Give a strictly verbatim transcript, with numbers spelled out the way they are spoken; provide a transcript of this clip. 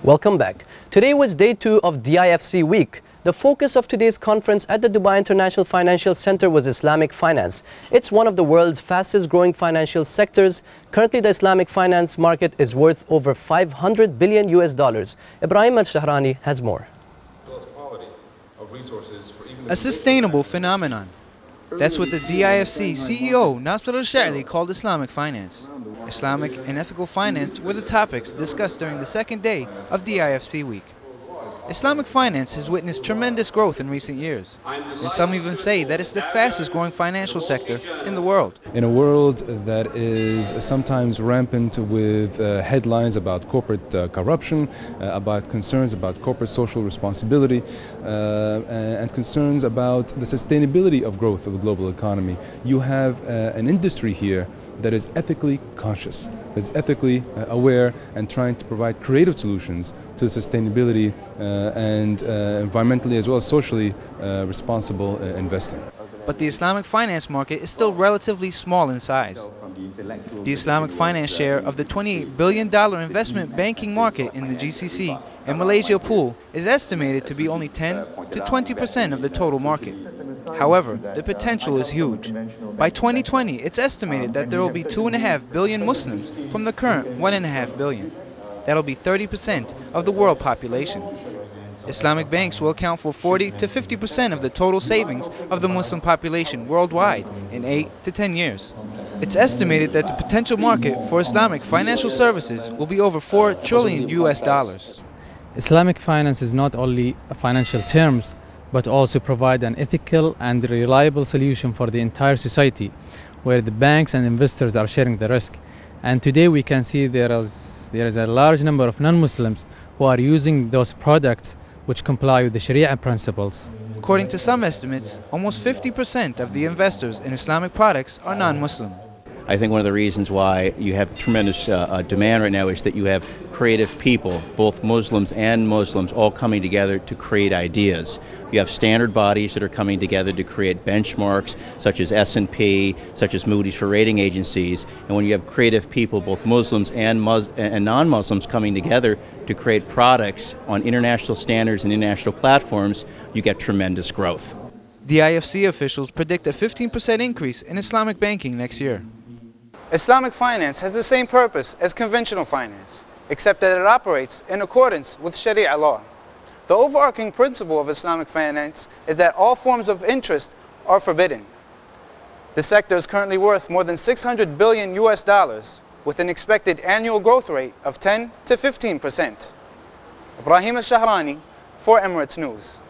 Welcome back. Today was day two of D I F C week. The focus of today's conference at the Dubai International Financial Center was Islamic finance. It's one of the world's fastest growing financial sectors. Currently, the Islamic finance market is worth over five hundred billion U S dollars. Ibrahim Al-Shahrani has more. A sustainable phenomenon. That's what the D I F C C E O Nasser Al-Sha'li called Islamic finance. Islamic and ethical finance were the topics discussed during the second day of D I F C week. Islamic finance has witnessed tremendous growth in recent years, and some even say that it's the fastest growing financial sector in the world. In a world that is sometimes rampant with uh, headlines about corporate uh, corruption, uh, about concerns about corporate social responsibility, uh, and concerns about the sustainability of growth of the global economy, you have uh, an industry here that is ethically conscious, is ethically uh, aware and trying to provide creative solutions to the sustainability uh, and uh, environmentally as well as socially uh, responsible uh, investing. But the Islamic finance market is still relatively small in size. The Islamic finance share of the twenty-eight billion dollar investment banking market in the G C C and Malaysia pool is estimated to be only ten to twenty percent of the total market. However, the potential is huge. By twenty twenty, it's estimated that there will be two point five billion Muslims from the current one point five billion. That'll be thirty percent of the world population. Islamic banks will account for forty to fifty percent of the total savings of the Muslim population worldwide in eight to ten years. It's estimated that the potential market for Islamic financial services will be over four trillion U S dollars. Islamic finance is not only financial terms, but also provide an ethical and reliable solution for the entire society, where the banks and investors are sharing the risk. And today we can see there is, there is a large number of non-Muslims who are using those products which comply with the Sharia principles. According to some estimates, almost fifty percent of the investors in Islamic products are non-Muslim. I think one of the reasons why you have tremendous uh, uh, demand right now is that you have creative people, both Muslims and Muslims, all coming together to create ideas. You have standard bodies that are coming together to create benchmarks, such as S and P, such as Moody's for rating agencies. And when you have creative people, both Muslims and, Mus and non-Muslims, coming together to create products on international standards and international platforms, you get tremendous growth. The I F C officials predict a fifteen percent increase in Islamic banking next year. Islamic finance has the same purpose as conventional finance, except that it operates in accordance with Sharia law. The overarching principle of Islamic finance is that all forms of interest are forbidden. The sector is currently worth more than six hundred billion U S dollars, with an expected annual growth rate of ten to fifteen percent. Ibrahim Al-Shahrani for Emirates News.